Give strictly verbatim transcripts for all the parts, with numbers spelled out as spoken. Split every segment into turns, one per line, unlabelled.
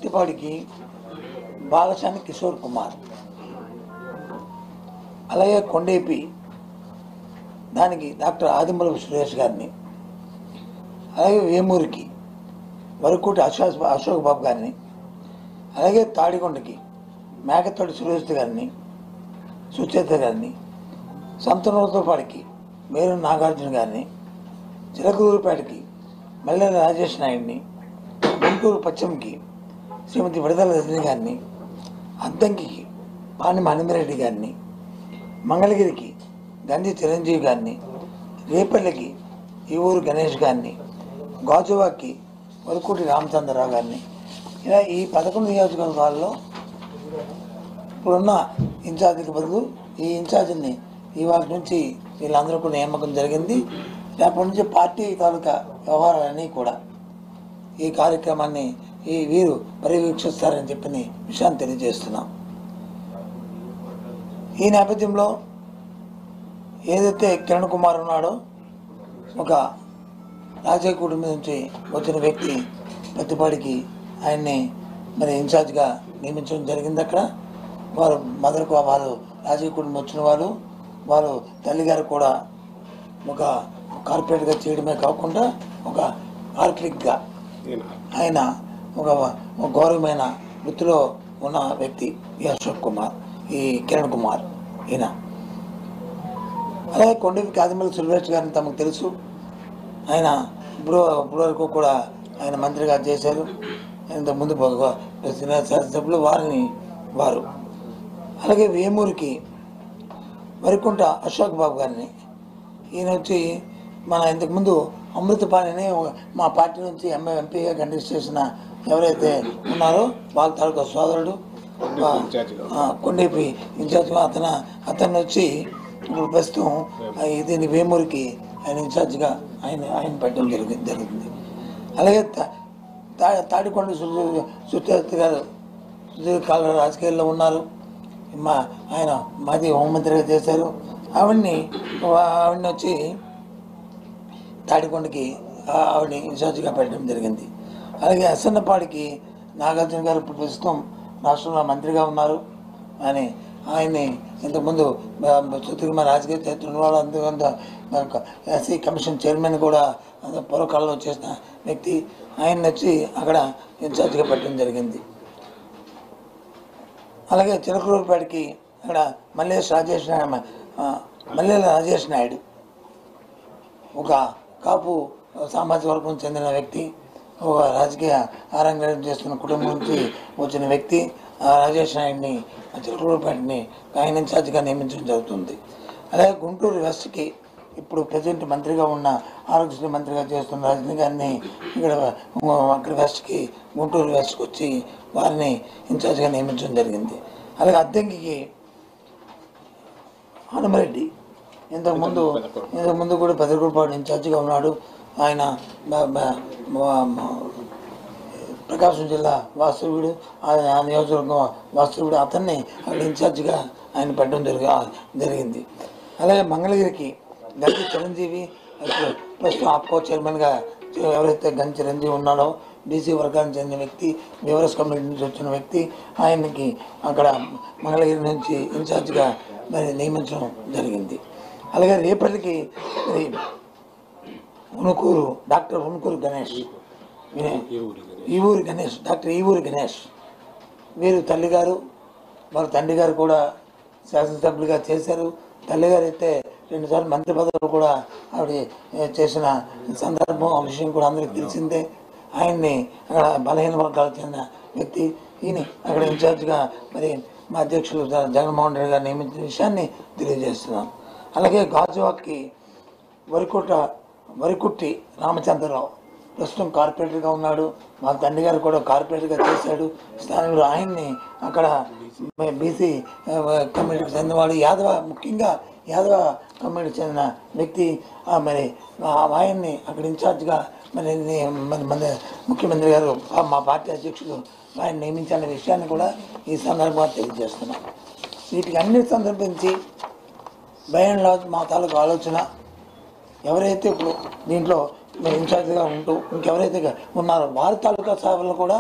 ప్రతిపాడికి బాలసాని కిషోర్ కుమార్, అలాగే కొండేపి దానికి డాక్టర్ ఆదిమూలపు సురేష్ గారిని, అలాగే వేమూరికి వరకుటి అశోక్ అశోక్ బాబు గారిని, అలాగే తాడికొండకి మేకతోటి సురేష్ గారిని, సుచేత గారిని, సంతనూరుతోపాడికి మేరు నాగార్జున గారిని, చిలకలూరుపేటకి మల్లెల రాజేష్ నాయుడిని, గుంటూరు పశ్చిమకి శ్రీమతి విడుదల రజని గారిని, అద్దంకి పాని హనుమిరెడ్డి గారిని, మంగళగిరికి గంజి చిరంజీవి గారిని, రేపల్లికి ఈ ఊరు గణేష్ గారిని, గాజువాకి వరకుటి రామచంద్రరావు గారిని, ఇలా ఈ పదకొండు నియోజకవర్గాల్లో ఇప్పుడున్న ఇన్ఛార్జికి బదులు ఈ ఇన్ఛార్జిని ఇవాళ నుంచి వీళ్ళందరూ కూడా నియామకం జరిగింది. రేపటి నుంచి పార్టీ తాలూకా వ్యవహారాలన్నీ కూడా ఈ కార్యక్రమాన్ని ఈ వీరు పర్యవేక్షిస్తారని చెప్పిన విషయాన్ని తెలియజేస్తున్నాం. ఈ నేపథ్యంలో ఏదైతే కిరణ్ కుమార్ ఉన్నాడో, ఒక రాజకీయ కుటుంబం నుంచి వచ్చిన వ్యక్తి ప్రతిపాడికి ఆయన్ని మరి ఇన్ఛార్జ్గా నియమించడం జరిగింది. అక్కడ వారు మదర్కు వారు రాజకీయ కుటుంబం వచ్చిన వారు, వారు తల్లిగారు కూడా ఒక కార్పొరేట్గా చేయడమే కాకుండా ఒక ఆర్కిటెక్ట్గా ఆయన ఒక గౌరవమైన వృత్తిలో ఉన్న వ్యక్తి ఈ అశోక్ కుమార్, ఈ కిరణ్ కుమార్ ఈయన. అలాగే కొండపి ఆదిమూలపు సురేష్ గారిని తమకు తెలుసు. ఆయన ఇప్పుడు ఇప్పటి వరకు కూడా ఆయన మంత్రిగా చేశారు. ఇంతకుముందు శాసనసభ్యులు వారిని వారు. అలాగే వేమూరికి వరికుంట అశోక్ బాబు గారిని, ఈయన వచ్చి మన ఇంతకుముందు అమృతపాణిని మా పార్టీ నుంచి ఎంఏ ఎంపీగా కంటెస్ట్ చేసిన ఎవరైతే ఉన్నారో వాళ్ళ తాలూకా సోదరుడు కొండేపి ఇన్ఛార్జ్గా అతను అతను వచ్చి ఇప్పుడు ప్రస్తుతం దీని వేమూరికి ఆయన ఇన్ఛార్జ్గా ఆయన ఆయన పెట్టడం జరిగింది జరుగుతుంది అలాగే తా తాడికొండ సుచేత గారు సుదీర్ఘకాల రాజకీయాల్లో ఉన్నారు. మా ఆయన మాజీ హోంమంత్రిగా చేశారు. ఆవిడ్ని ఆవిడని వచ్చి తాడికొండకి ఆవిడని ఇన్ఛార్జిగా పెట్టడం జరిగింది. అలాగే అసన్నపాడికి నాగార్జున గారు ఇప్పుడు ప్రస్తుతం రాష్ట్రంలో మంత్రిగా ఉన్నారు. అని ఆయన్ని ఇంతకుముందు సుదీర్ఘ రాజకీయ చరిత్ర వాళ్ళు అందుకంత ఎస్సీ కమిషన్ చైర్మన్ కూడా పూర్వకాలంలో చేసిన వ్యక్తి. ఆయన వచ్చి అక్కడ ఇన్ఛార్జిగా పెట్టడం జరిగింది. అలాగే చిలకలూరుపేటకి అక్కడ మల్లేష్ రాజేష్ మల్లెల రాజేష్ నాయుడు ఒక కాపు సామాజిక వర్గం చెందిన వ్యక్తి, ఒక రాజకీయ ఆరంగేట్రం చేస్తున్న కుటుంబం నుంచి వచ్చిన వ్యక్తి. రాజేష్ నాయుడిని చిలకలూరుపేటని ఆయన ఇన్ఛార్జిగా నియమించడం జరుగుతుంది. అలాగే గుంటూరు వెస్ట్కి ఇప్పుడు ప్రజెంట్ మంత్రిగా ఉన్న ఆరోగ్యశ్రీ మంత్రిగా చేస్తున్న రజనీ గారిని ఇక్కడ అక్కడ వెస్ట్కి గుంటూరు వెస్ట్కి వచ్చి వారిని ఇన్ఛార్జిగా నియమించడం జరిగింది. అలాగే అద్దంకి హనుమరెడ్డి ఇంతకుముందు ఇంతకుముందు కూడా పెదకూరుపాడు ఇన్ఛార్జిగా ఉన్నాడు. ఆయన ప్రకాశం జిల్లా వాస్తవ్యుడు, ఆ నియోజకవర్గం వాస్తవ్యుడు. అతన్ని అక్కడ ఇన్ఛార్జిగా ఆయన పెట్టడం జరిగి జరిగింది అలాగే మంగళగిరికి గంజి చిరంజీవి ప్రస్తుతం ఆప్కో చైర్మన్గా ఎవరైతే గంజి చిరంజీవి ఉన్నాడో బీసీ వర్గానికి చెందిన వ్యక్తి, వివరస్ కమ్యూనిటీ నుంచి వచ్చిన వ్యక్తి, ఆయనకి అక్కడ మంగళగిరి నుంచి ఇన్ఛార్జిగా మరి నియమించడం జరిగింది. అలాగే రేపటికి ఉనుకూరు డాక్టర్ ఉనుకూరు గణేష్, ఈ ఊరి గణేష్ డాక్టర్ ఈ ఊరి గణేష్ వీరు తల్లిగారు, వారి తండ్రి గారు కూడా శాసనసభ్యులుగా చేశారు. తల్లిగారు అయితే రెండుసార్లు మంత్రి పదవులు కూడా ఆవిడ చేసిన సందర్భం ఆ విషయం కూడా అందరికీ తెలిసిందే. ఆయన్ని అక్కడ బలహీన వర్గాలకు చెందిన వ్యక్తి. ఈయన అక్కడ ఇన్ఛార్జిగా మరి మా అధ్యక్షులు జగన్మోహన్ రెడ్డి గారు నియమించిన విషయాన్ని తెలియజేస్తున్నాం. అలాగే గాజువాక్కి వరికుట వరికుట్టి రామచంద్రరావు ప్రస్తుతం కార్పొరేటర్గా ఉన్నాడు. మా తండ్రి గారు కూడా కార్పొరేటర్గా చేశాడు. స్థానికులు ఆయన్ని అక్కడ బీసీ కమ్యూనిటీకి చెందినవాడు, యాదవ ముఖ్యంగా యాదవ కమ్యూనిటీకి చెందిన వ్యక్తి. మరి ఆయన్ని అక్కడ ఇన్ఛార్జ్గా మరి మన ముఖ్యమంత్రి గారు మా పార్టీ అధ్యక్షులు ఆయన నియమించాలనే విషయాన్ని కూడా ఈ సందర్భంగా తెలియజేస్తున్నాం. వీటికి అన్ని సందర్భించి బై అండ్ లార్జ్ మా తాలూకు ఆలోచన ఎవరైతే ఇప్పుడు దీంట్లో ఇన్ఛార్జ్గా ఉంటూ ఇంకెవరైతే ఉన్నారో వారి తాలూకా సేవలు కూడా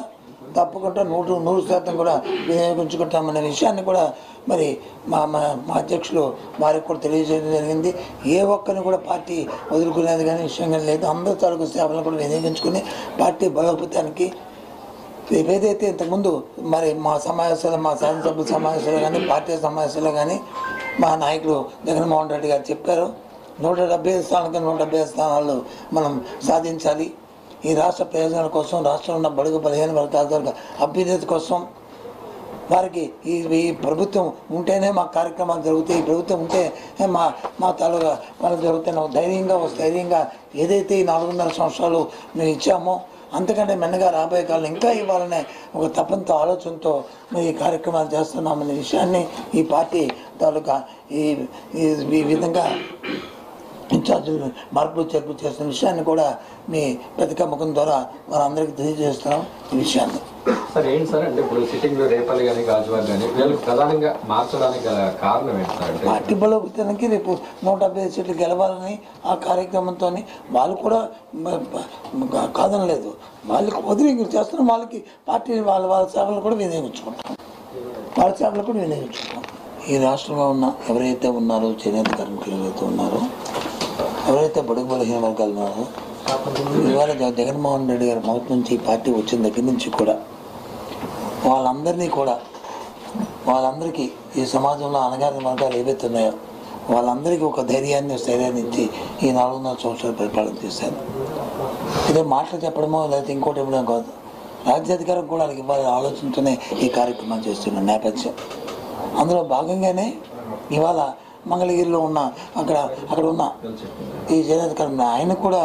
తప్పకుండా నూరు నూరు శాతం కూడా వినియోగించుకుంటామనే విషయాన్ని కూడా మరి మా మా మా అధ్యక్షులు వారికి కూడా తెలియజేయడం జరిగింది. ఏ ఒక్కరిని కూడా పార్టీ వదులుకునేది కానీ విషయం కానీ లేదు. అందరి తాలూకు సేవలను కూడా వినియోగించుకుని పార్టీ బలోపేతానికి ఏదైతే ఇంతకుముందు మరి మా సమావేశాలు మా శాసనసభ్యుల సమావేశాలు కానీ పార్టీ సమావేశాలు కానీ మా నాయకులు జగన్మోహన్ రెడ్డి గారు చెప్పారు, నూట డెబ్బై ఐదు స్థానానికి నూట డెబ్బై ఐదు స్థానాలు మనం సాధించాలి. ఈ రాష్ట్ర ప్రయోజనాల కోసం, రాష్ట్రంలో ఉన్న బడుగు బలహీన వర్గాల అభ్యున్నతి కోసం వారికి ఈ ఈ ప్రభుత్వం ఉంటేనే మా కార్యక్రమాలు జరుగుతాయి, ఈ ప్రభుత్వం ఉంటే మా మా తాలూకా వాళ్ళు జరుగుతాయి ధైర్యంగా ధైర్యంగా ఏదైతే ఈ నాలుగున్నర సంవత్సరాలు మేము ఇచ్చామో అంతకంటే మెన్నగా రాబోయే కాలం ఇంకా ఇవ్వాలనే ఒక తపంతో ఆలోచనతో మేము ఈ కార్యక్రమాలు చేస్తున్నామనే విషయాన్ని ఈ పార్టీ తాలూకా ఈ ఈ విధంగా ఇన్ఛార్జీలు మార్పులు చేర్పు చేస్తున్న విషయాన్ని కూడా మీ పత్రికా ముఖం ద్వారా మనందరికీ తెలియజేస్తున్నాం. ఈ విషయాన్ని
సార్ ఏంటి సార్ అంటే ఇప్పుడు సిట్టింగ్లో రేపల్లి కానీ గాజువాక్ కానీ వీళ్ళకి ప్రధానంగా మార్చడానికి గల కారణం ఏంటి సార్ అంటే
పార్టీ బలోపేతానికి రేపు నూట డెబ్బై ఐదు సీట్లు గెలవాలని ఆ కార్యక్రమంతో వాళ్ళు కూడా కాదనలేదు. వాళ్ళకి వదిలి చేస్తున్న వాళ్ళకి పార్టీ వాళ్ళ వాళ్ళ సేవలు కూడా వినియోగించుకుంటాం, వాళ్ళ సేవలు కూడా వినియోగించుకుంటాం. ఈ రాష్ట్రంలో ఉన్న ఎవరైతే ఉన్నారో చేనేత కార్మికులు ఎవరైతే ఉన్నారో ఎవరైతే బడుగు బలహీన వర్గాలు ఉన్నారో ఇవాళ జగన్మోహన్ రెడ్డి గారి మొదటి నుంచి ఈ పార్టీ వచ్చిన దగ్గర నుంచి కూడా వాళ్ళందరినీ కూడా వాళ్ళందరికీ ఈ సమాజంలో అణగారిన వర్గాలు ఏవైతే ఉన్నాయో వాళ్ళందరికీ ఒక ధైర్యాన్ని స్థైర్యాన్ని ఇచ్చి ఈ నాలుగున్నర సంవత్సరాలు పరిపాలన చేశారు. ఇదే మాటలు చెప్పడమో లేకపోతే ఇంకోటి ఇవ్వడం కాదు, రాజ్యాధికారం కూడా వాళ్ళకి ఇవ్వాలని ఆలోచనతోనే ఈ కార్యక్రమం చేస్తున్న నేపథ్యం. అందులో భాగంగానే ఇవాళ మంగళగిరిలో ఉన్న అక్కడ అక్కడ ఉన్న ఈ చేనేతకారు ఆయన కూడా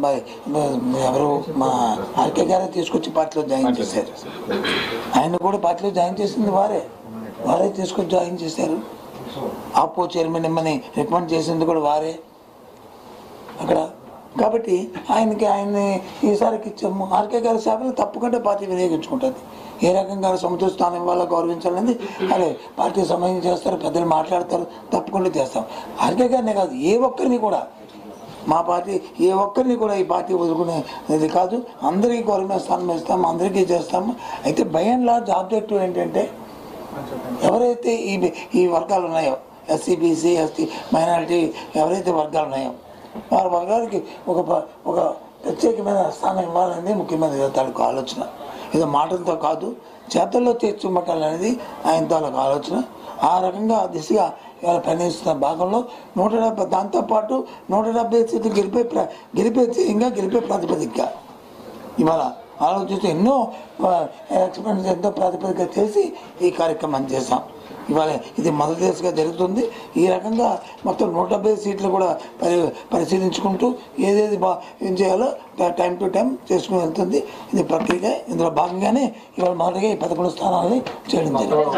ఎవరు మా ఆర్కే గారే తీసుకొచ్చి పార్టీలో జాయిన్ చేశారు. ఆయన కూడా పార్టీలో జాయిన్ చేసింది వారే వారే తీసుకొచ్చి జాయిన్ చేశారు. ఆపో చైర్మన్ ఇమ్మని రికమెండ్ చేసింది కూడా వారే అక్కడ. కాబట్టి ఆయనకి ఆయన్ని ఈసారికి ఇచ్చాము. ఆర్కే గారి సేవలు తప్పకుండా పార్టీ వినియోగించుకుంటుంది. ఏ రకంగా సముద్ర స్థానం వల్ల గౌరవించాలని అదే పార్టీ సమయం చేస్తారు, పెద్దలు మాట్లాడతారు, తప్పకుండా చేస్తాం. ఆర్కే గారినే కాదు ఏ ఒక్కరిని కూడా మా పార్టీ ఏ ఒక్కరిని కూడా ఈ పార్టీ వదులుకునేది కాదు. అందరికీ గౌరవ స్థానం ఇస్తాము, అందరికీ చేస్తాము. అయితే బై అండ్ లార్జ్ ఆబ్జెక్టివ్ ఏంటంటే ఎవరైతే ఈ ఈ వర్గాలు ఉన్నాయో ఎస్సీ బీసీ ఎస్టీ మైనారిటీ ఎవరైతే వర్గాలు ఉన్నాయో వారి వర్గానికి ఒక ఒక ప్రత్యేకమైన స్థానం ఇవ్వాలనేది ముఖ్యమంత్రి తాలూకు ఆలోచన. ఏదో మాటలతో కాదు చేతల్లో తీర్చుమట్టాలనేది ఆయన తాలూకు ఆలోచన. ఆ రకంగా దిశగా ఇవాళ పనిస్తున్న భాగంలో నూట డెబ్బై దాంతోపాటు నూట డెబ్బై సీట్లు గెలిపే ప్ర గెలిపే ఇంకా గెలిపే ప్రాతిపదికగా ఇవాళ ఆలోచిస్తూ ఎన్నో ఎక్స్పెరిమెంట్స్ ఎంతో ప్రాతిపదిక చేసి ఈ కార్యక్రమాన్ని చేశాం. ఇవాళ ఇది మొదటి దశగా జరుగుతుంది. ఈ రకంగా మొత్తం నూట డెబ్బై సీట్లు కూడా పరి పరిశీలించుకుంటూ ఏదేది బా ఏం చేయాలో టైం టు టైం చేసుకుని వెళ్తుంది. ఇది ప్రక్రియ. ఇందులో భాగంగానే ఇవాళ మొదటిగా ఈ పదకొండు స్థానాలని చేయడం జరిగింది.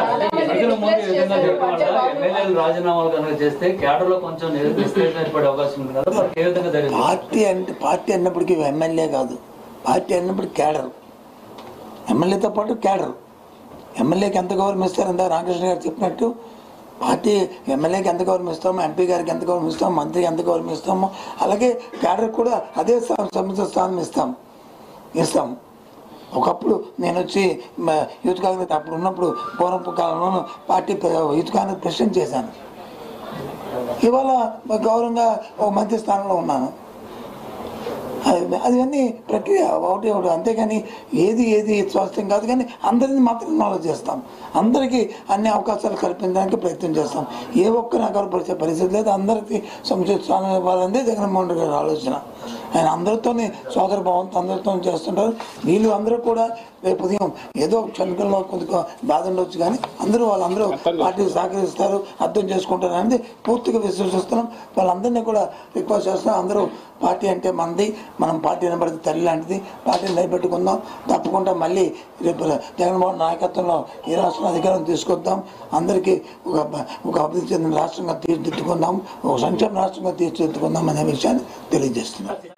పార్టీ అంటే పార్టీ అన్నప్పటికీ ఎమ్మెల్యే కాదు, పార్టీ అన్నప్పటికీ క్యాడర్, ఎమ్మెల్యేతో పాటు క్యాడర్. ఎమ్మెల్యేకి ఎంత గౌరవం ఇస్తారు అంతా రామకృష్ణ గారు చెప్పినట్టు పార్టీ ఎమ్మెల్యేకి ఎంత గౌరవం ఇస్తామో, ఎంపీ గారికి ఎంత గౌరవం ఇస్తామో, మంత్రికి ఎంత గౌరవం ఇస్తామో అలాగే క్యాడర్ కూడా అదే సముచిత స్థానం ఇస్తాం ఇస్తాము ఒకప్పుడు నేను వచ్చి యూత్ కాంగ్రెస్ అప్పుడు ఉన్నప్పుడు పూర్వపు కాలంలో పార్టీ యూత్ కాంగ్రెస్ ప్రెసిడెంట్ చేశాను. ఇవాళ గౌరవంగా ఒక మంత్రి స్థానంలో ఉన్నాను. అదివన్నీ ప్రక్రియ ఒకటి ఒకటి, అంతేగాని ఏది ఏది స్వాస్థ్యం కాదు. కానీ అందరినీ మాత్రం నాలెడ్జ్ చేస్తాం, అందరికీ అన్ని అవకాశాలు కల్పించడానికి ప్రయత్నం చేస్తాం. ఏ ఒక్కరిని అగౌరవపరిచే పరిస్థితి లేదు. అందరికీ సముచిత స్థానం ఇవ్వాలనేది జగన్మోహన్ రెడ్డి గారి ఆలోచన. ఆయన అందరితోనే సోదర భావంతో అందరితో చేస్తుంటారు. వీళ్ళు అందరూ కూడా రేపు ఉదయం ఏదో క్షణికంలో కొద్దిగా బాధ ఉండొచ్చు, కానీ అందరూ వాళ్ళందరూ పార్టీకి సహకరిస్తారు, అర్థం చేసుకుంటారు అనేది పూర్తిగా విశ్వసిస్తున్నాం. వాళ్ళందరినీ కూడా రిక్వెస్ట్ చేస్తున్నాం. అందరూ పార్టీ అంటే మనది, మనం పార్టీ నిలబడితే తల్లి లాంటిది, పార్టీని నిలబెట్టుకుందాం. తప్పకుండా మళ్ళీ రేపు జగన్మోహన్ నాయకత్వంలో ఈ రాష్ట్రం అధికారం తీసుకొద్దాం. అందరికీ ఒక ఒక అభివృద్ధి చెందిన రాష్ట్రంగా తీర్చిదిద్దుకుందాం, ఒక సంక్షేమ రాష్ట్రంగా తీర్చిదిద్దుకుందాం అనే విషయాన్ని తెలియజేస్తున్నాం.